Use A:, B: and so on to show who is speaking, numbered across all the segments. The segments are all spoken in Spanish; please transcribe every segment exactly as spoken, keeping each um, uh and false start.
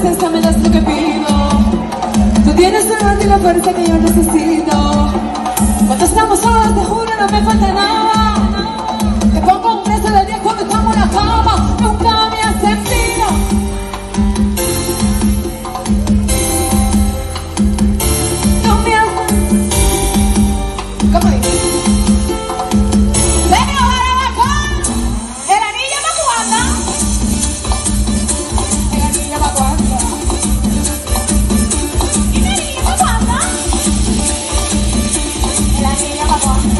A: princesa, me das lo que pido. Tú tienes el arte y la fuerza que yo necesito. Cuando estamos solos, te juro, no me falta nada. Te pongo un beso de diez cuando estamos en la cama. Nunca me has sentido. No me has... ¿Cómo dices? ¡Venga, ahora acá! ¿El anillo para cuándo? ¿El anillo para cuándo? ¿Y el anillo para cuándo? ¿El anillo para cuándo?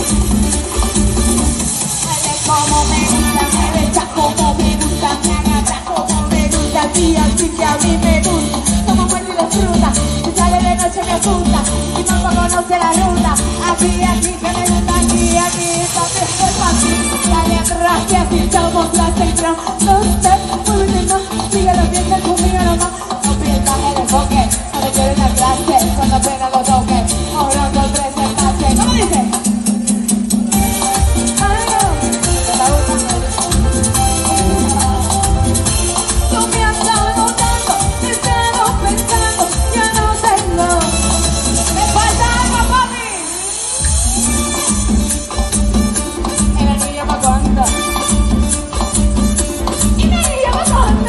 A: Mueve como me gusta, mueve ya como me gusta, me agacha como me gusta, así, así que a mí me gusta. Como muerde y disfruta, si sale de noche me asusta, y mamá conoce la ruta. Aquí, aquí que me gusta, aquí, aquí, papi, estoy fácil. Dale atrás que así somos la central. No sé, muévete más, síguelo viendo conmigo nomás. No pierdas el enfoque, no le quiero una clase, cuando apenas lo toque. Ahora dos, tres, el pase. ¿Cómo dice? Tú me has dado tanto, te he estado pensando, ya no tengo. Me falta algo, papi. El anillo pa' cuándo. ¿Y el anillo pa' cuándo?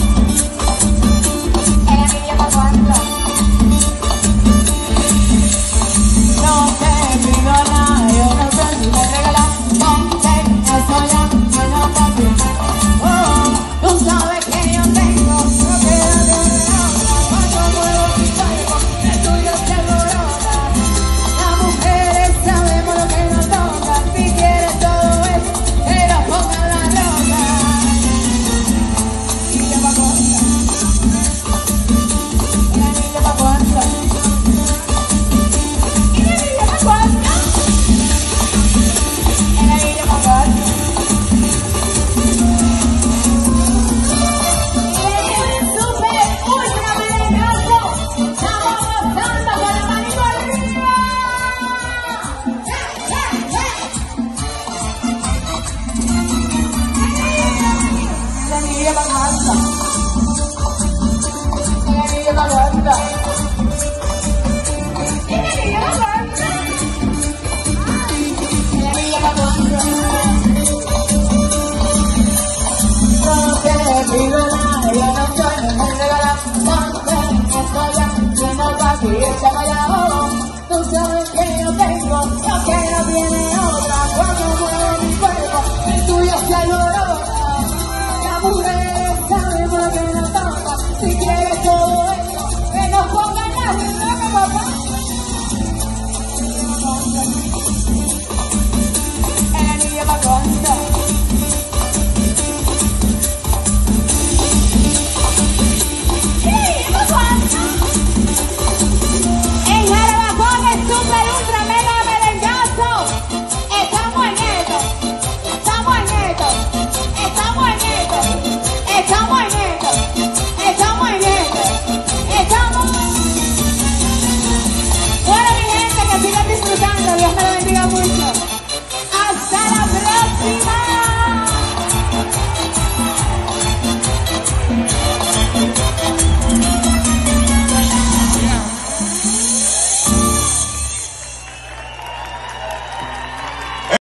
A: El anillo pa' cuándo. No te pido nada, yo no sé si me regalas. Ponte eso ya, bueno, papi. Oh, tú sabes que yo tengo lo que da de verdad. Cuando muevo mi cuerpo, el tuyo se alborota. Las mujeres sabemos lo que nos toca. Si quieres todo eso, que lo ponga en la roca. Y yo pa' cuándo. El anillo pa' cuándo. ¿Y el anillo pa' cuándo? El anillo pa' cuándo. Eres súper ultra peligroso. Estamos gozando con la manito arriba. El anillo pa' cuándo. El anillo pa' cuándo.